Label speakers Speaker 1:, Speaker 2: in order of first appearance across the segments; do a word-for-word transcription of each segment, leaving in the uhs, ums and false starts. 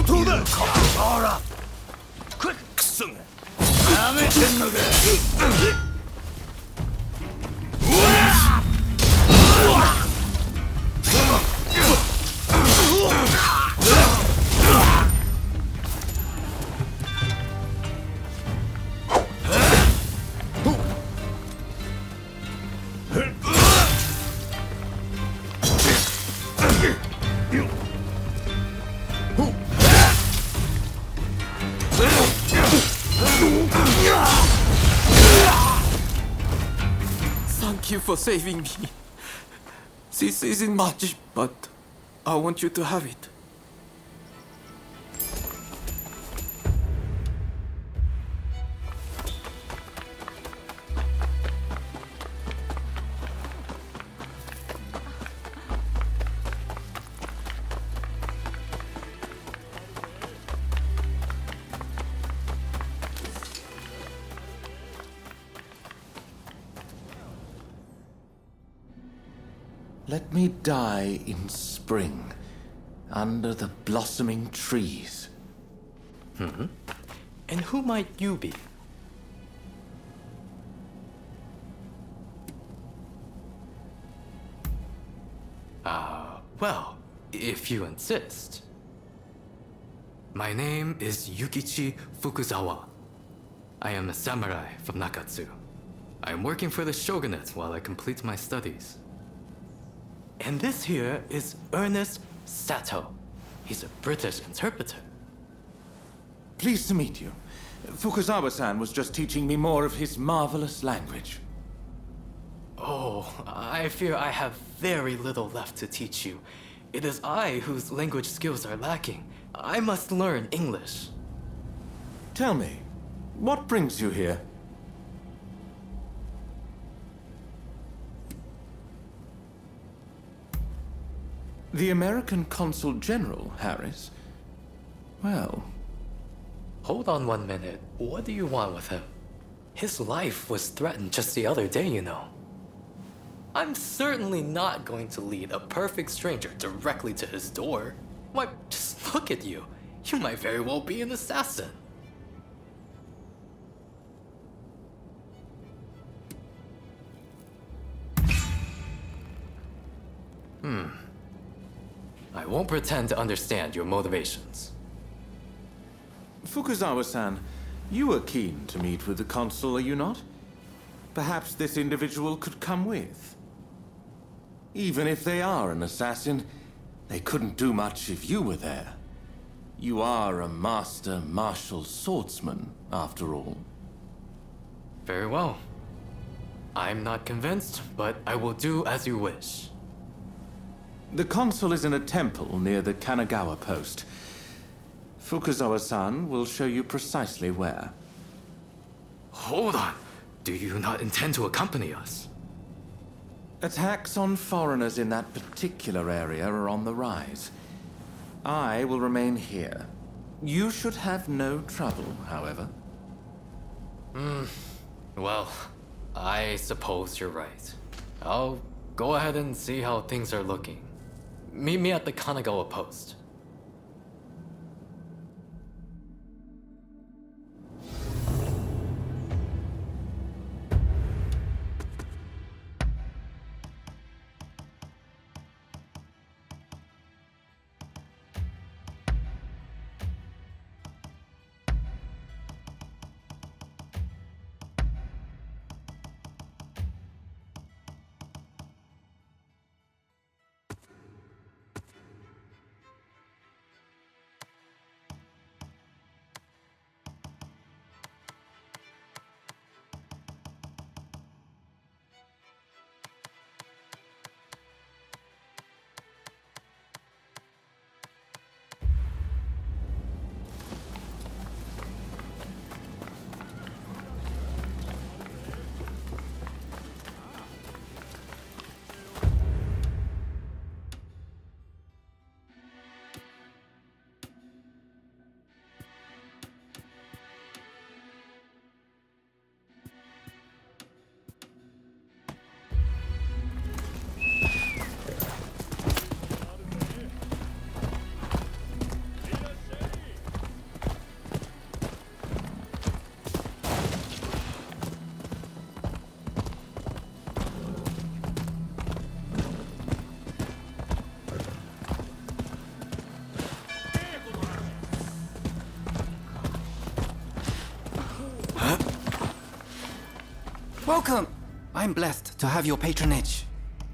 Speaker 1: 当だ。ほら。クソが。やめてんのか。
Speaker 2: Thank you for saving me. This isn't much, but I want you to have it.
Speaker 3: Let me die in spring, under the blossoming trees.
Speaker 4: Hmm? And who might you be? Ah, uh, well, if you insist. My name is Yukichi Fukuzawa. I am a samurai from Nakatsu. I am working for the shogunate while I complete my studies. And this here is Ernest Sato. He's a British interpreter.
Speaker 3: Pleased to meet you. Fukuzawa-san was just teaching me more of his marvelous language.
Speaker 4: Oh, I fear I have very little left to teach you. It is I whose language skills are lacking. I must learn English.
Speaker 3: Tell me, what brings you here? The American Consul General, Harris? Well...
Speaker 4: Hold on one minute. What do you want with him? His life was threatened just the other day, you know. I'm certainly not going to lead a perfect stranger directly to his door. Why, just look at you. You might very well be an assassin. Hmm. I won't pretend to understand your motivations.
Speaker 3: Fukuzawa-san, you are keen to meet with the consul, are you not? Perhaps this individual could come with. Even if they are an assassin, they couldn't do much if you were there. You are a master martial swordsman, after all.
Speaker 4: Very well. I'm not convinced, but I will do as you wish.
Speaker 3: The consul is in a temple near the Kanagawa post. Fukuzawa-san will show you precisely where.
Speaker 4: Hold on. Do you not intend to accompany us?
Speaker 3: Attacks on foreigners in that particular area are on the rise. I will remain here. You should have no trouble, however.
Speaker 4: Hmm. Well, I suppose you're right. I'll go ahead and see how things are looking. Meet me at the Kanagawa post.
Speaker 2: Welcome! I'm blessed to have your patronage.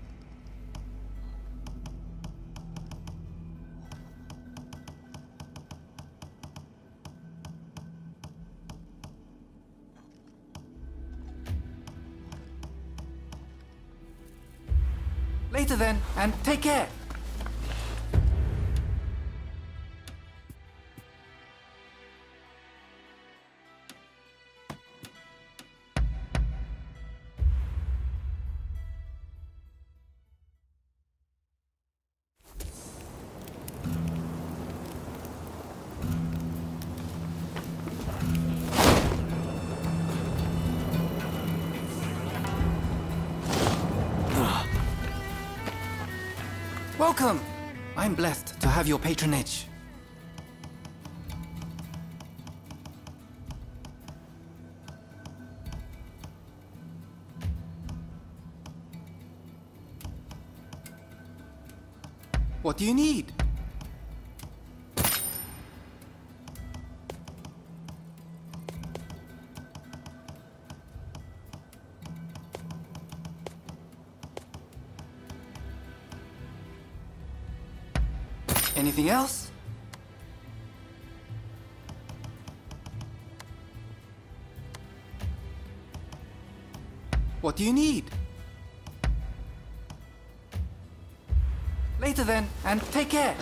Speaker 2: Later then, and take care! Welcome! I'm blessed to have your patronage. What do you need? Anything else? What do you need? Later then, and take care.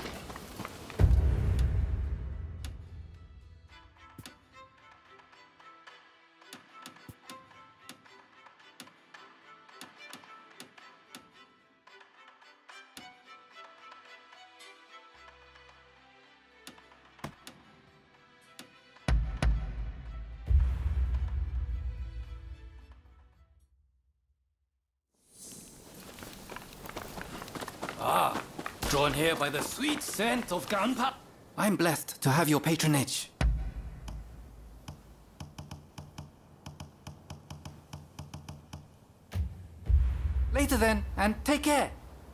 Speaker 1: Ah, drawn here by the sweet scent of gunpowder.
Speaker 2: I'm blessed to have your patronage. Later then, and take care.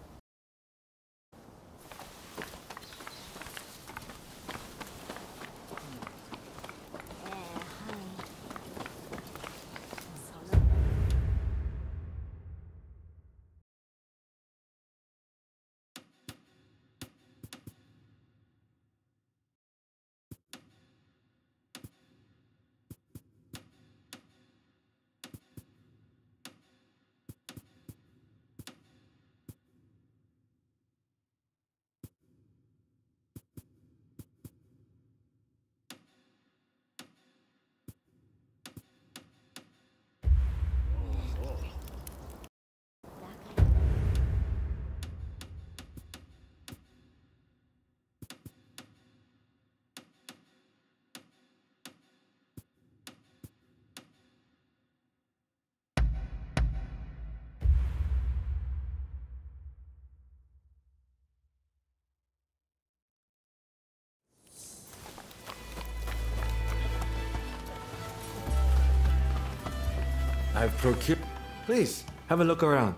Speaker 5: I've procured... Please, have a look around.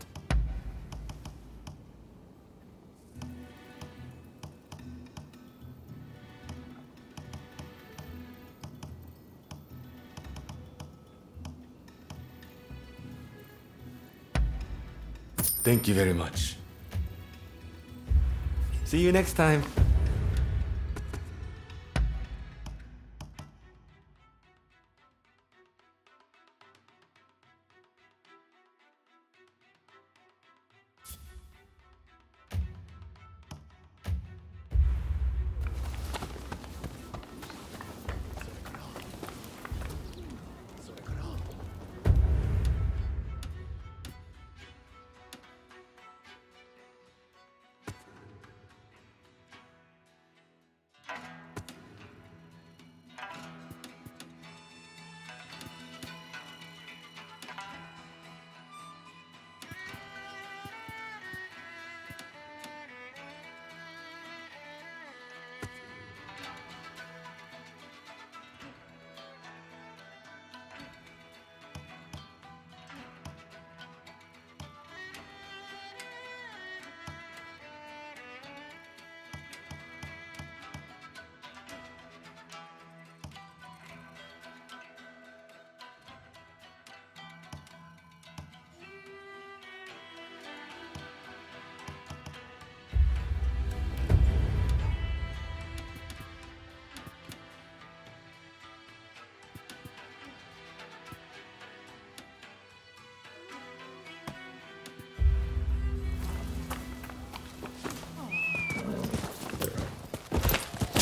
Speaker 5: Thank you very much. See you next time.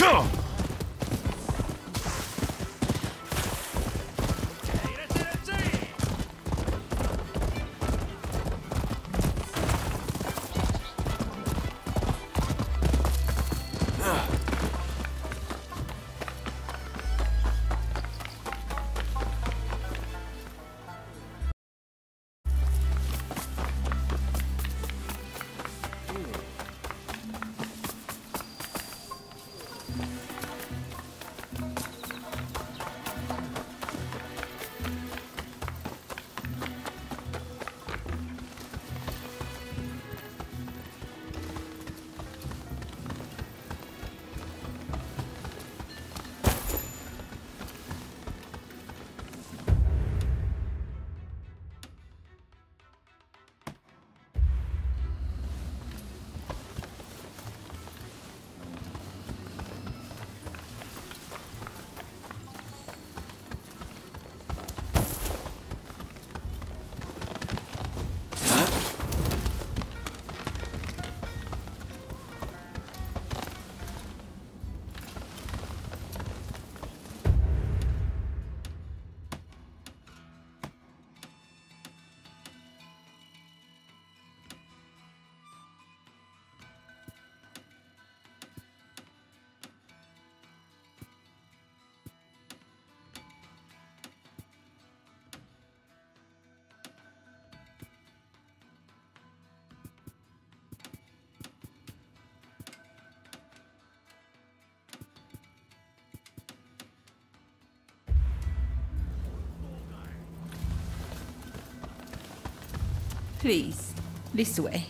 Speaker 6: Please, this way.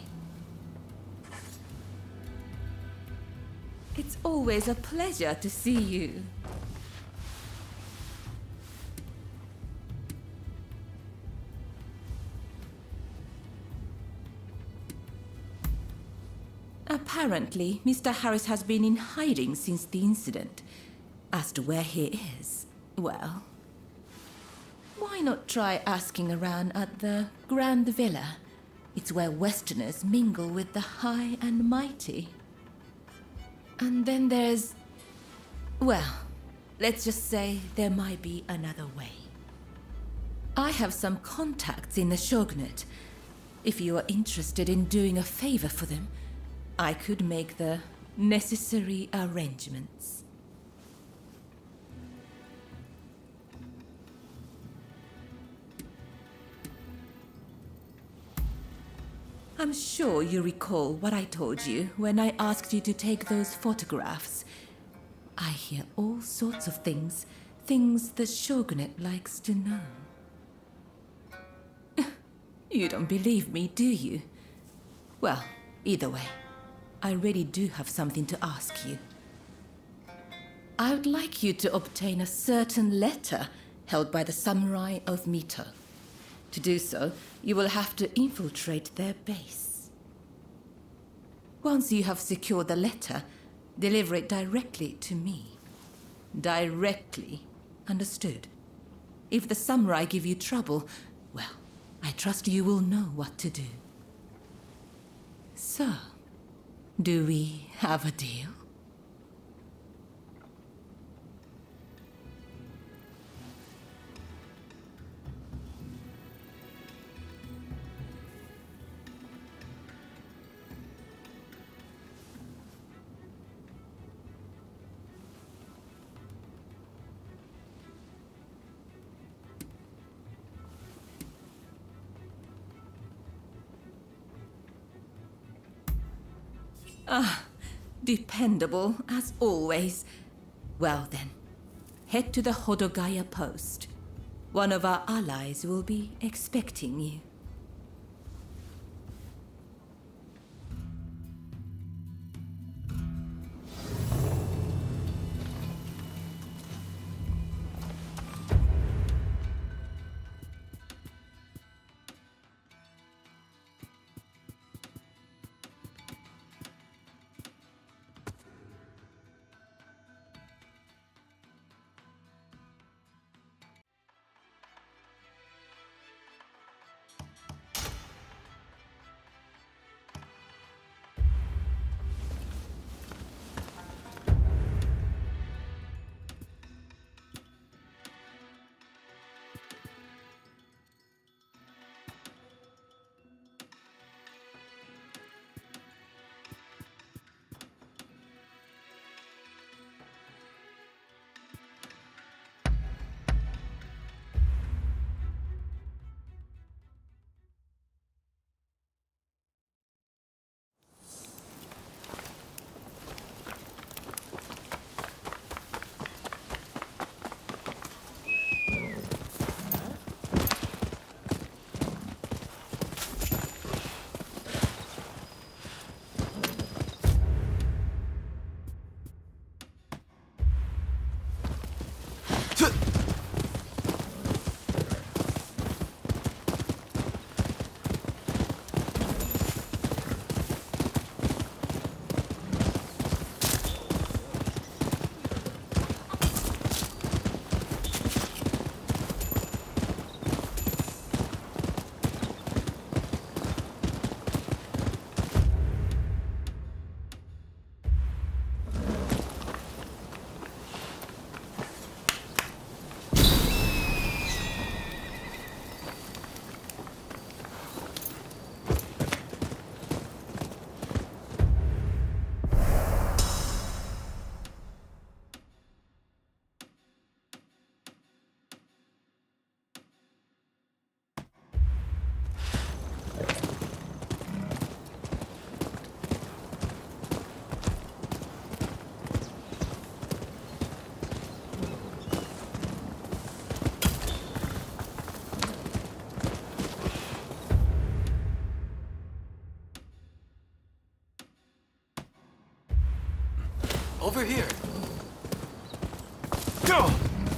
Speaker 6: It's always a pleasure to see you. Apparently, Mister Harris has been in hiding since the incident. As to where he is, well, why not try asking around at the Grand Villa? It's where Westerners mingle with the high and mighty. And then there's... well, let's just say there might be another way. I have some contacts in the Shogunate. If you are interested in doing a favor for them, I could make the necessary arrangements. I'm sure you recall what I told you when I asked you to take those photographs. I hear all sorts of things, things the Shogunate likes to know. You don't believe me, do you? Well, either way, I really do have something to ask you. I would like you to obtain a certain letter held by the samurai of Mito. To do so, you will have to infiltrate their base. Once you have secured the letter, deliver it directly to me. Directly, understood? If the samurai give you trouble, well, I trust you will know what to do. So, do we have a deal? Ah, dependable as always. Well then, head to the Hodogaya post. One of our allies will be expecting you.
Speaker 4: Over here.
Speaker 1: Go!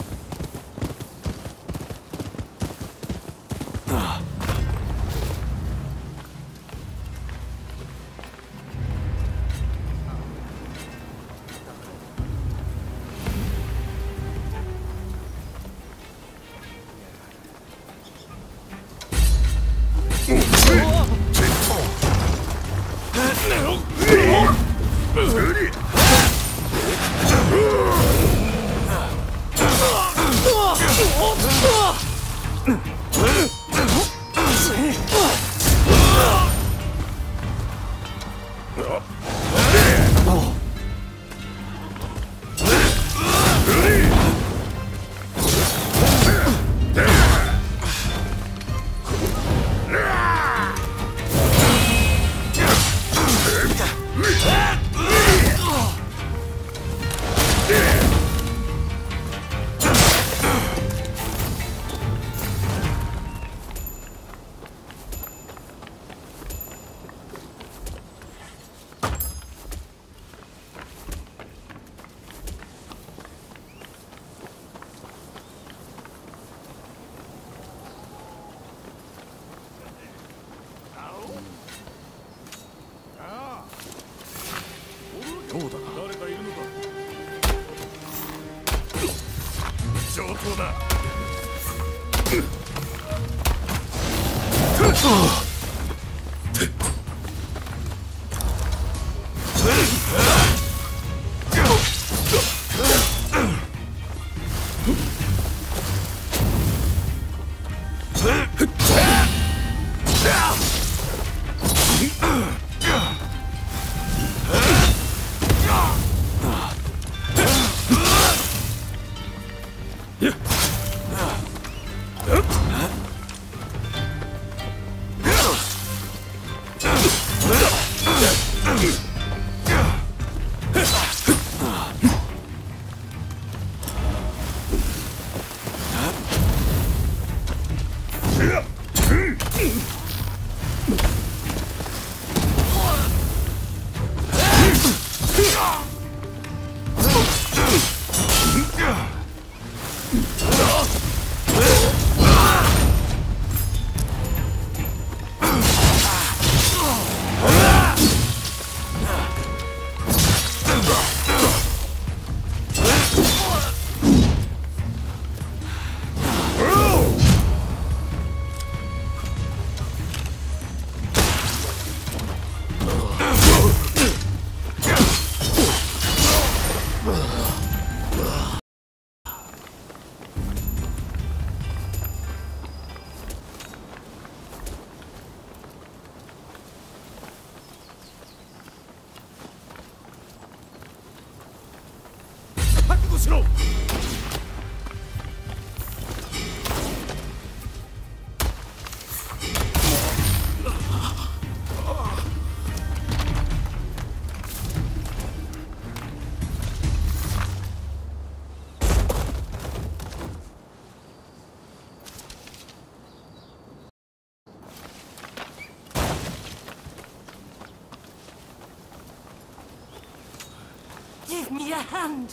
Speaker 6: Give me a hand!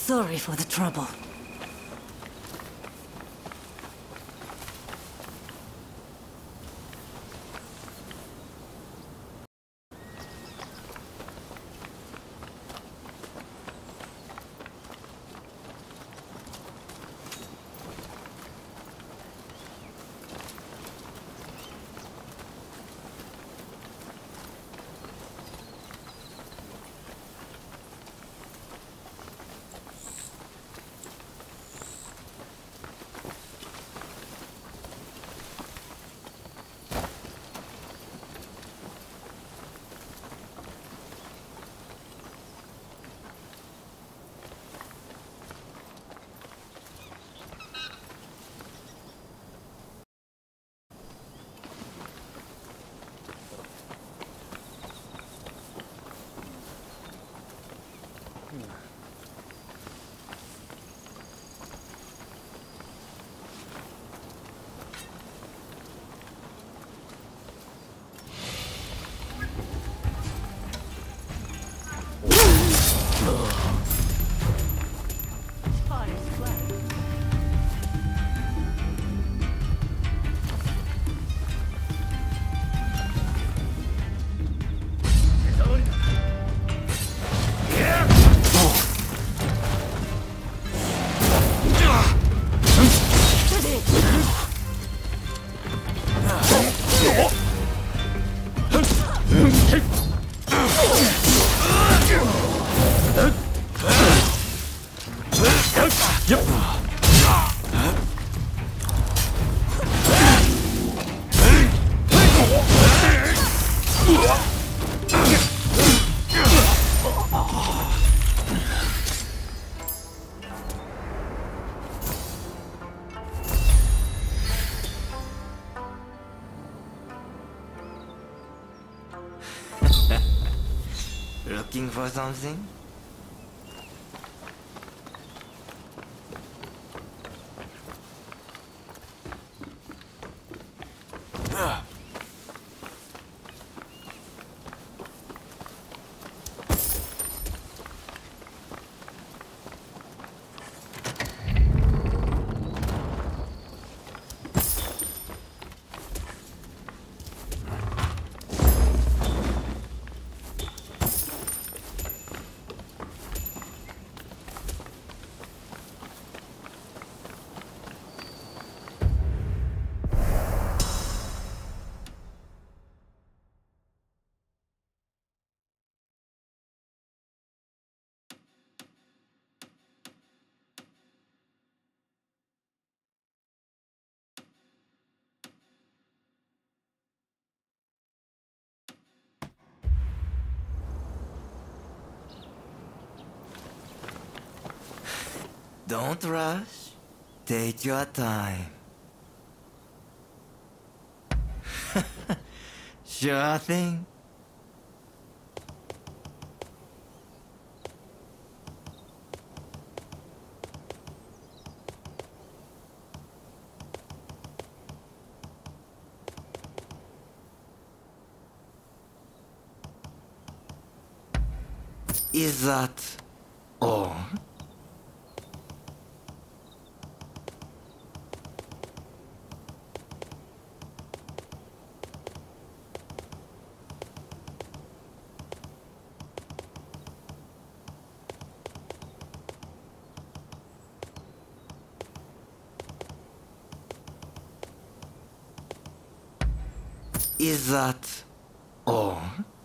Speaker 7: Sorry for the trouble.
Speaker 8: Looking for something? Don't rush. Take your time. Sure thing. Is that all? Is that all?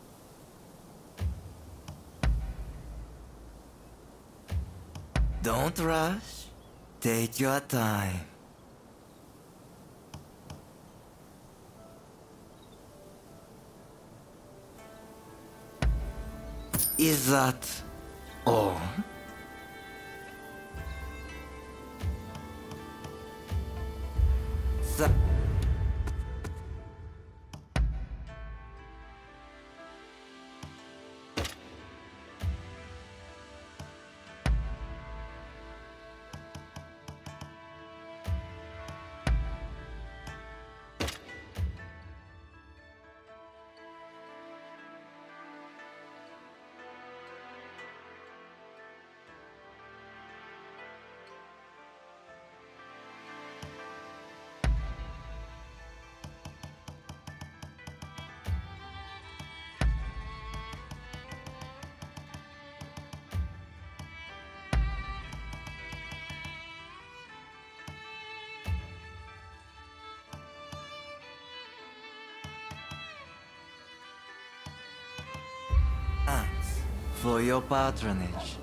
Speaker 8: Don't rush. Take your time. Is that all? Sa- for your patronage.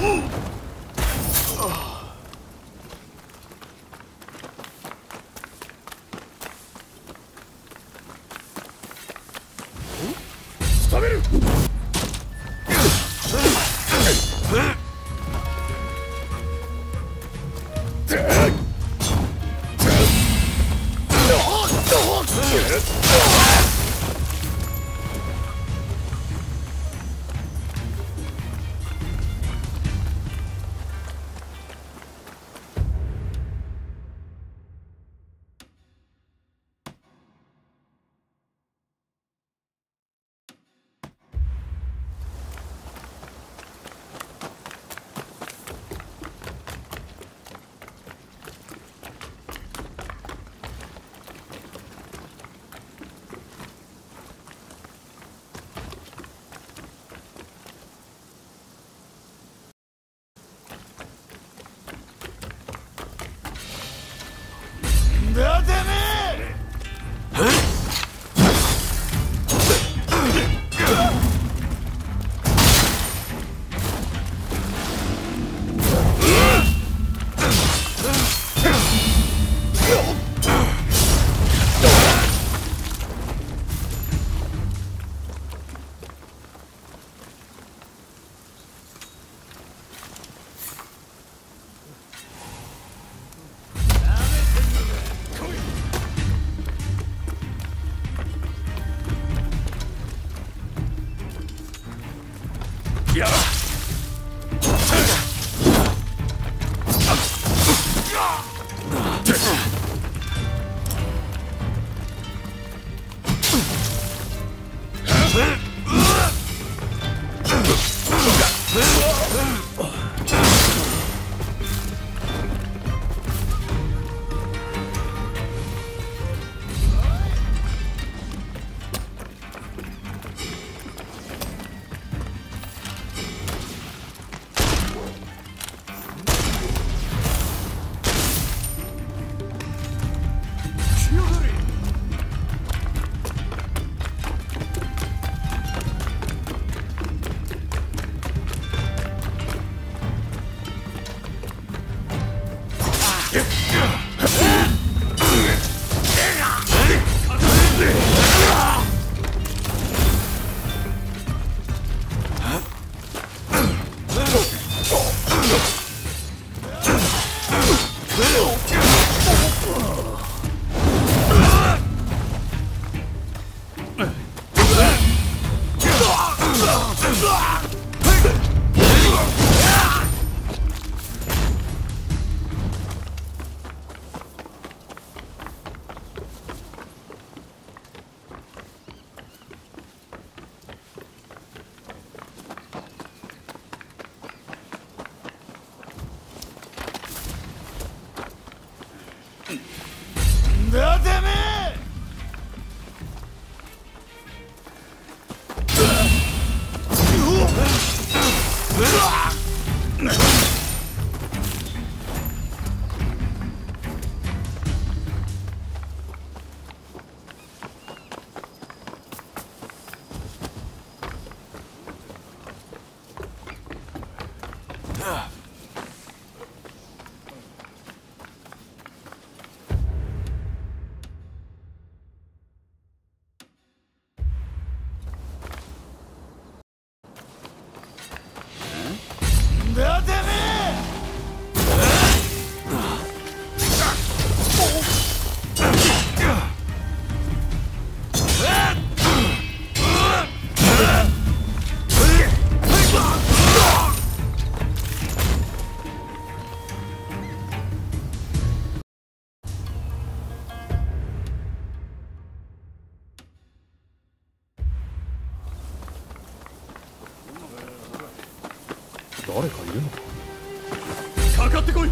Speaker 1: 誰かいるのか。かかってこい。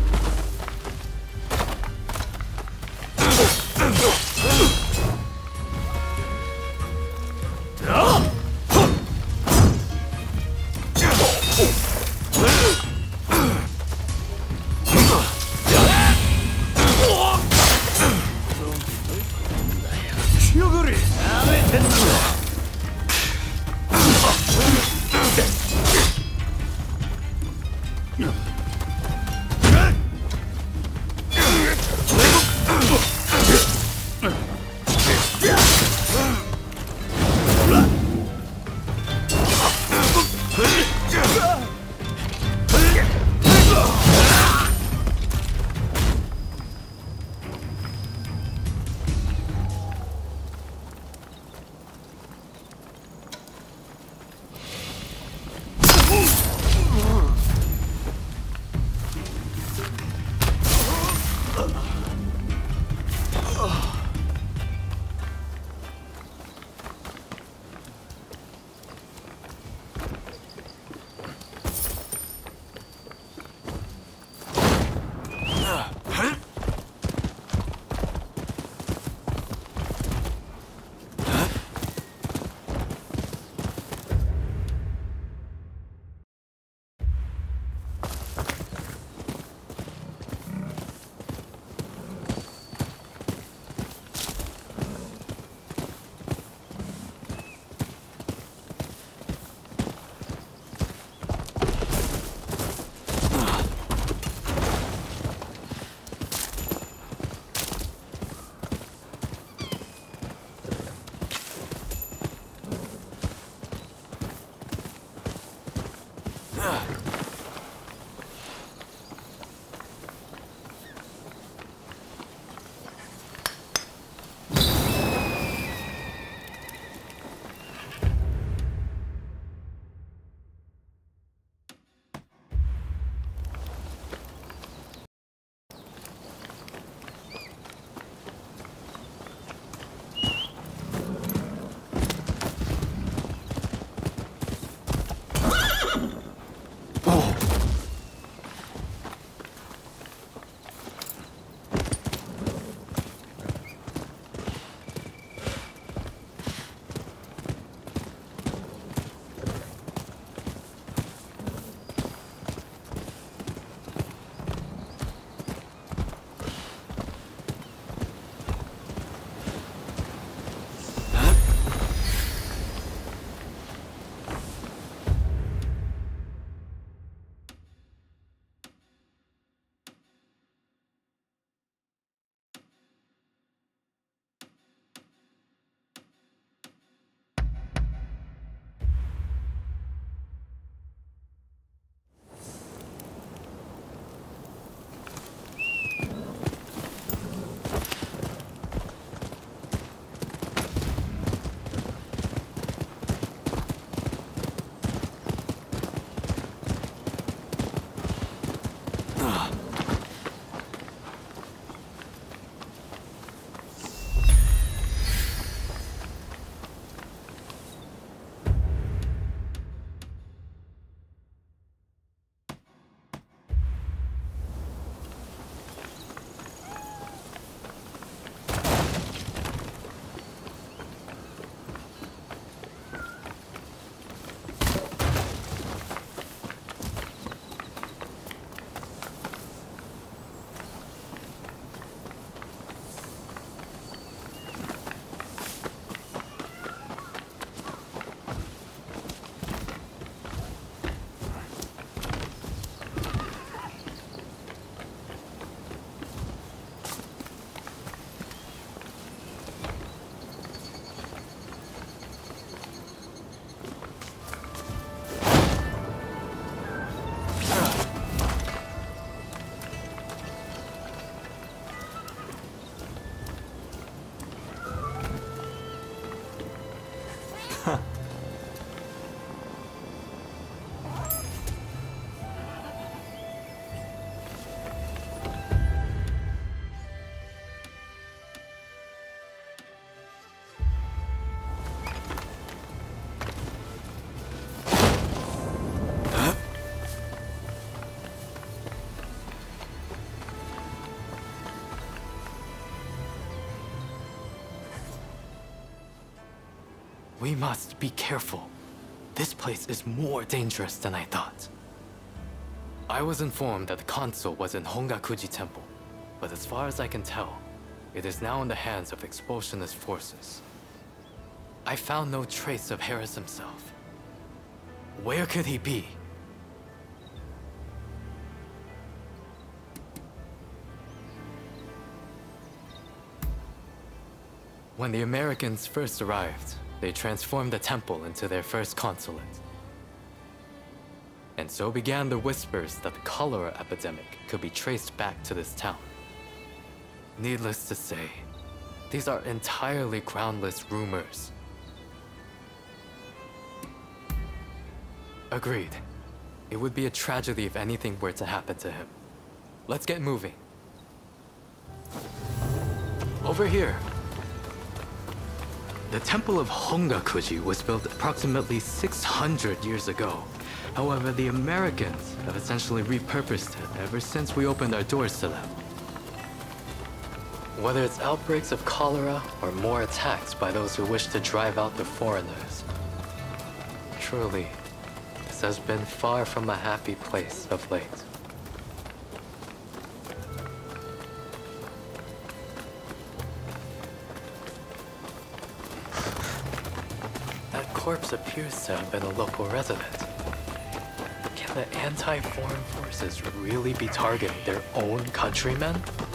Speaker 4: We must be careful. This place is more dangerous than I thought. I was informed that the console was in Hongakuji Temple, but as far as I can tell, it is now in the hands of expulsionist forces. I found no trace of Harris himself. Where could he be? When the Americans first arrived, they transformed the temple into their first consulate. And so began the whispers that the cholera epidemic could be traced back to this town. Needless to say, these are entirely groundless rumors. Agreed. It would be a tragedy if anything were to happen to him. Let's get moving. Over here. The Temple of Hongakuji was built approximately six hundred years ago. However, the Americans have essentially repurposed it ever since we opened our doors to them. Whether it's outbreaks of cholera or more attacks by those who wish to drive out the foreigners. Truly, this has been far from a happy place of late. That corpse appears to have been a local resident. Can the anti-foreign forces really be targeting their own countrymen?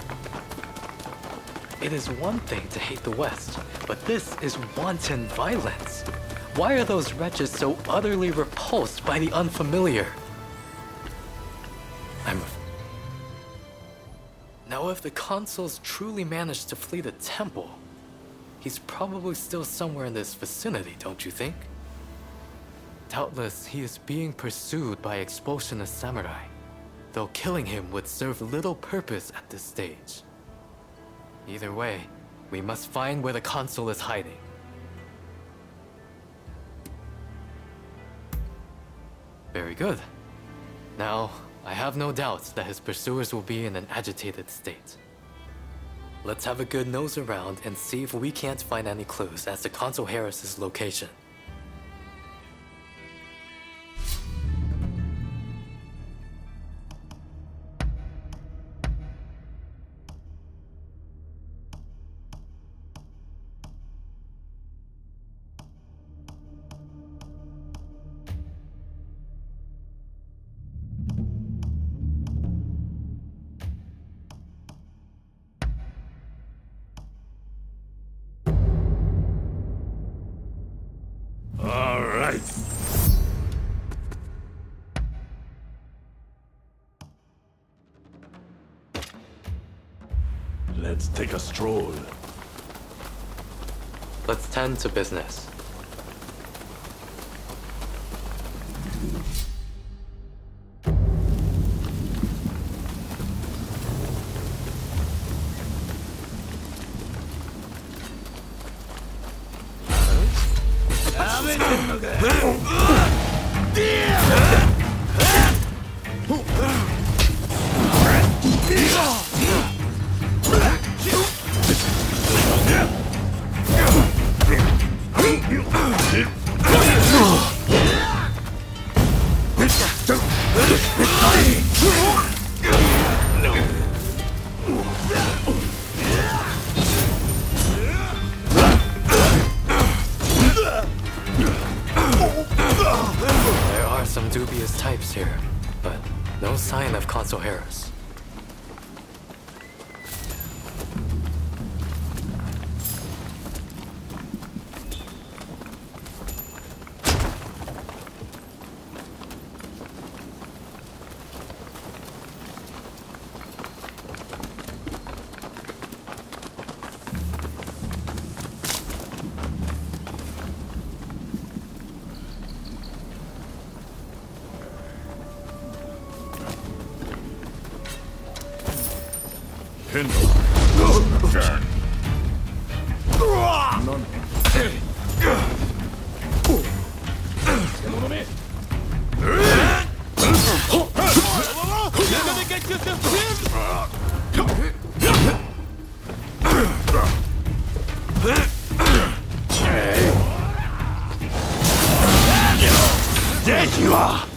Speaker 4: It is one thing to hate the West, but this is wanton violence. Why are those wretches so utterly repulsed by the unfamiliar? I'm... Now if the consuls truly managed to flee the temple, he's probably still somewhere in this vicinity, don't you think? Doubtless, he is being pursued by expulsionist samurai, though killing him would serve little purpose at this stage. Either way, we must find where the consul is hiding. Very good. Now, I have no doubts that his pursuers will be in an agitated state. Let's have a good nose around and see if we can't find any clues as to Consul Harris's location.
Speaker 1: Let's take a stroll.
Speaker 4: Let's tend to business. There are some dubious types here, but no sign of Consul Harris.
Speaker 1: 変だな。獣め。敵は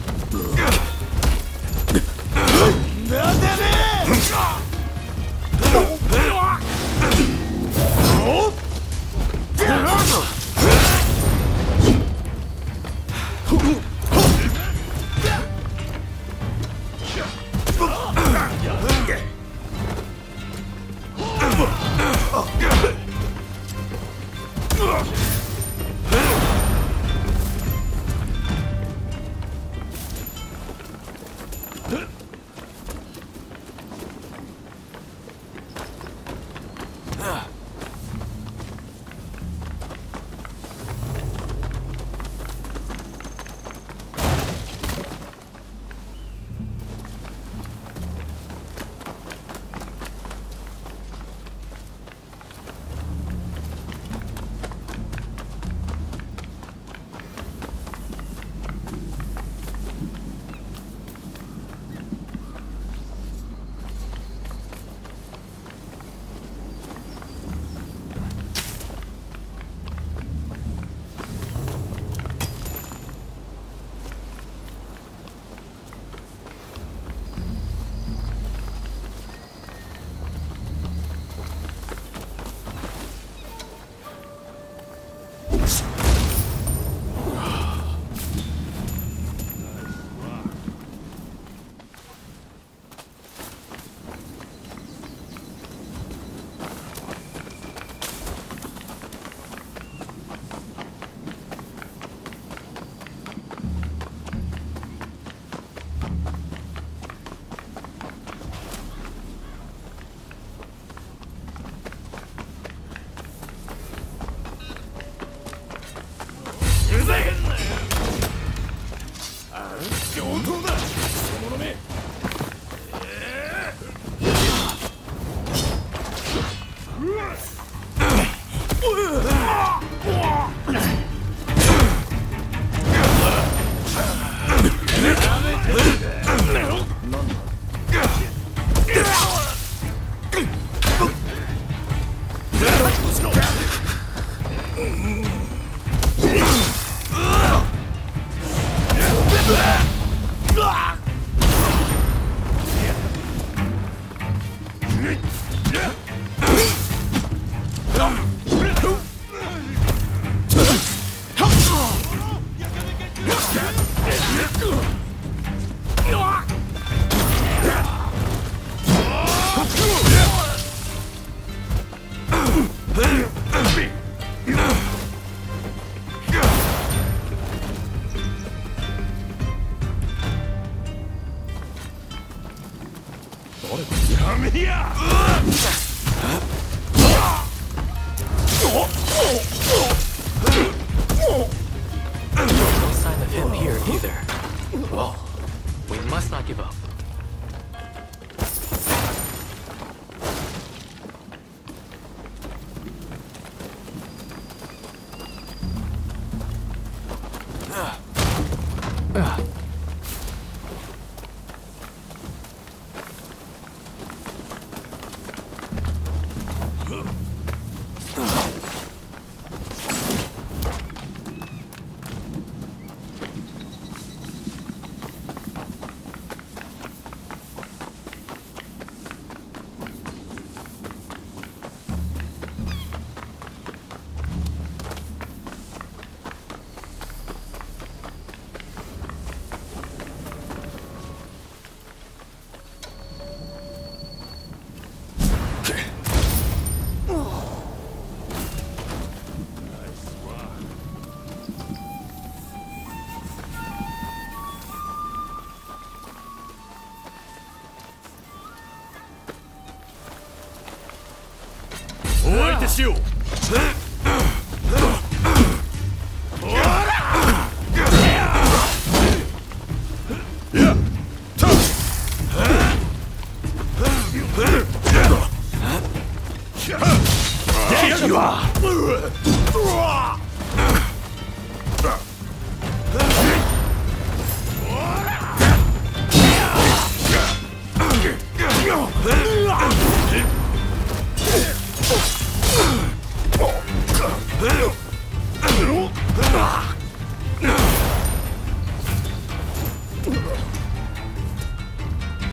Speaker 1: お相手しよう。やっ Ah!